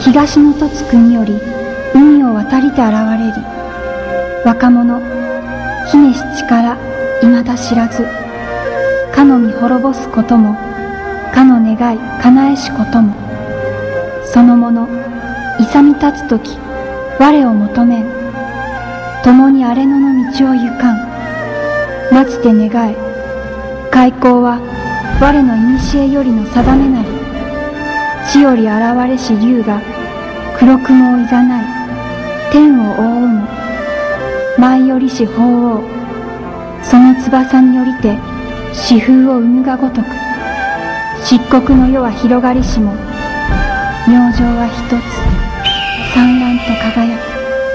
東の凸国より海を渡りて現れり、若者姫七から未だ知らず、かの身滅ぼすことも、かの願い叶えしことも、そのもの勇み立つとき我を求めん、共に荒れ野の道を行かん。待つて願え、開口は我の古よりの定めなり。地より現れし竜が黒雲をいざない、天を覆うも舞よりし鳳凰、その翼によりて四風を生むがごとく、漆黒の世は広がりしも、明星は一つ産卵と輝く。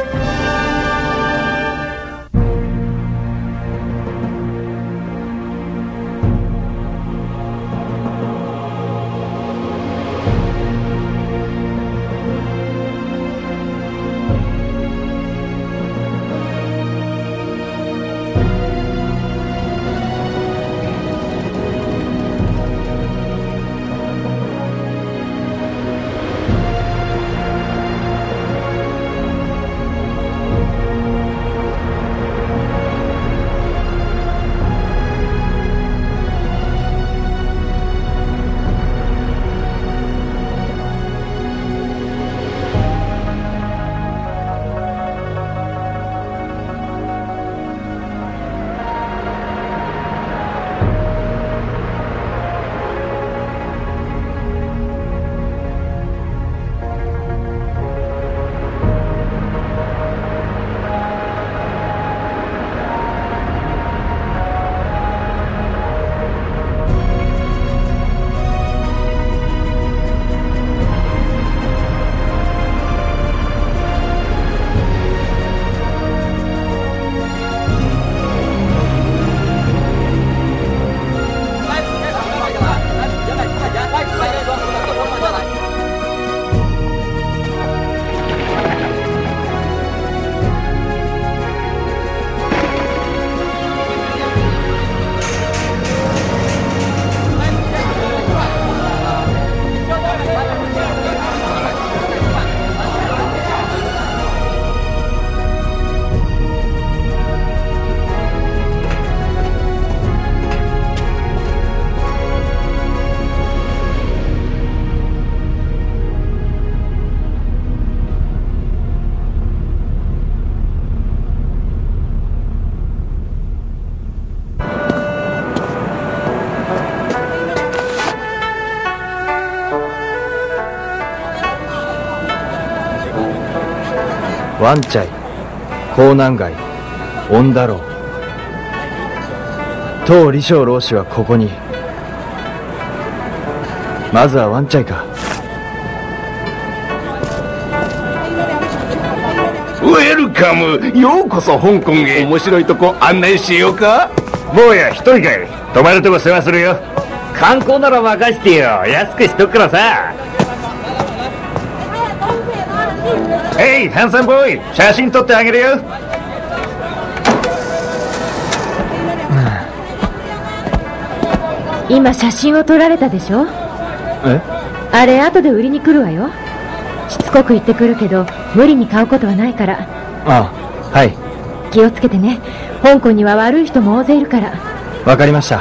ワンチャイ、江南街、恩太郎、当李昌老師はここに。まずはワンチャイか。 ウェルカム、ようこそ香港へ。面白いとこ案内しようか。 坊や一人かい。泊まるとこ世話するよ。観光なら任してよ、安くしとくからさ。ヘイ、ハンサムボーイ、写真撮ってあげるよ。 今写真を撮られたでしょ。 え？ あれ後で売りに来るわよ。しつこく言ってくるけど無理に買うことはないから。 ああ、はい。 気をつけてね。香港には悪い人も大勢いるから。 わかりました。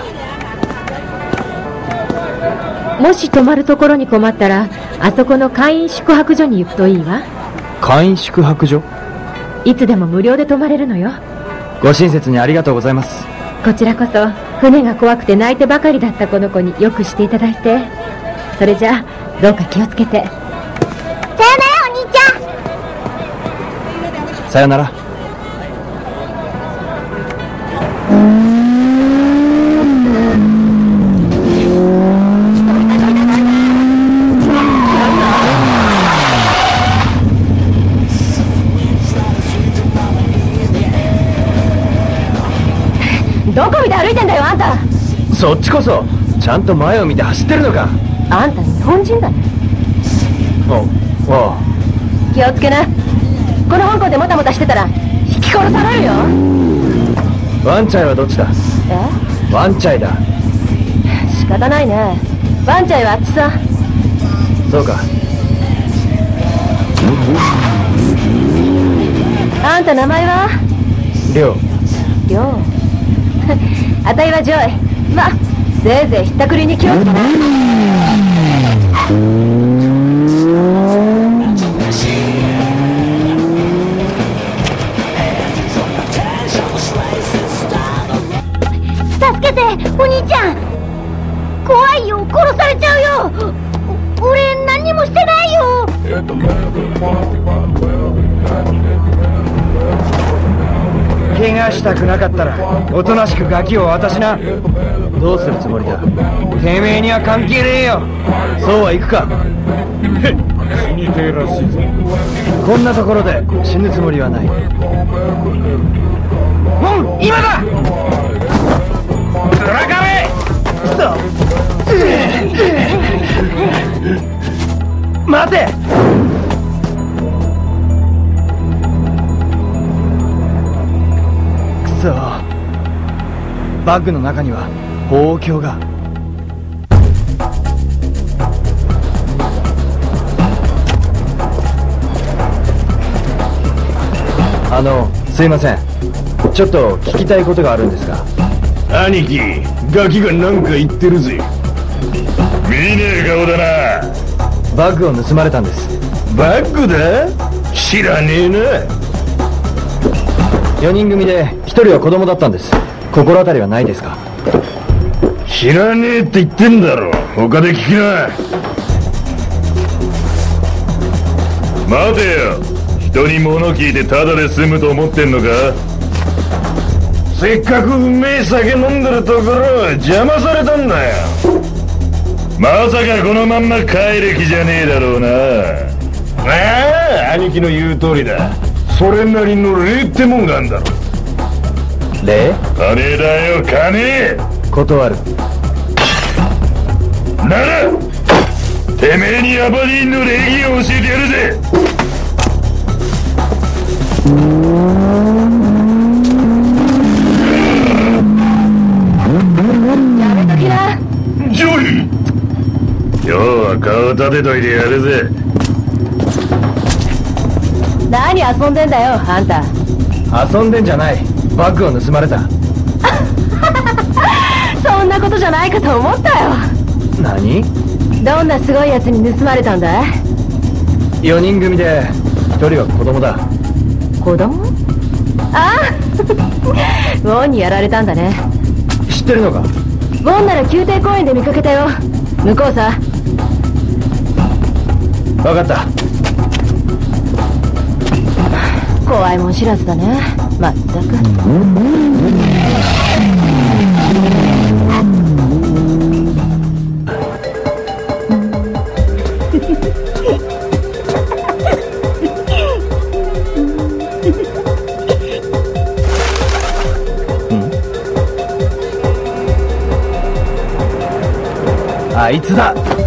もし泊まるところに困ったら、あそこの会員宿泊所に行くといいわ。 会員宿泊所？ いつでも無料で泊まれるのよ。 ご親切にありがとうございます。 こちらこそ、船が怖くて泣いてばかりだったこの子によくしていただいて。それじゃあどうか気をつけて。さよならお兄ちゃん。さよなら。 どこ見て歩いてんだよあんた。 そっちこそちゃんと前を見て走ってるのか。 あんた日本人だね。 おう。 気をつけな。この香港でもたもたしてたら引き殺されるよ。 ワンチャイはどっちだ？ え？ ワンチャイだ。 仕方ないね。ワンチャイはあっちさ。 そうか。 あんた名前は？ りょう。 りょう。あたいはジョイ。ま、せいぜいひったくりに気をつけな。 助けて、お兄ちゃん。怖いよ、殺されちゃうよ。俺何にもしてないよ。 怪我したくなかったらおとなしくガキを渡しな。どうするつもりだ。てめえには関係ねえよ。そうはいくか。死にてえらしいぞ。こんなところで死ぬつもりはない。今だ。ドラカメ。待て。バッグの中には砲鏡が。すいません。ちょっと聞きたいことがあるんですが。 兄貴、ガキが何か言ってるぜ。 見ねえ顔だな。 バッグを盗まれたんです。 バッグだ？知らねえな。 4人組で1人は子供だったんです。心当たりはないですか？ 知らねえって言ってんだろ。他で聞きな。 待てよ。人に物聞いてタダで済むと思ってんのか？ せっかくうめえ酒飲んでるところ邪魔されたんだよ。 まさかこのまんま帰る気じゃねえだろうな。 ああ、兄貴の言う通りだ。それなりの礼ってもんがあんだろ。 礼？ 金だよ、金。 断る。 ならてめえにアバディーンの礼儀を教えてやるぜ。 やめときな。 ジョイ、今日は顔立てといてやるぜ。 何遊んでんだよ、あんた。 遊んでんじゃない。バッグを盗まれた。 そんなことじゃないかと思ったよ。 何？ どんなすごいやつに盗まれたんだい ？4人組で1人は子供だ。 子供？ああウォンにやられたんだね。 知ってるのか？ ウォンなら宮廷公園で見かけたよ。向こうさ。 分かった。 怖いもん知らずだね。まったく。 あいつだ。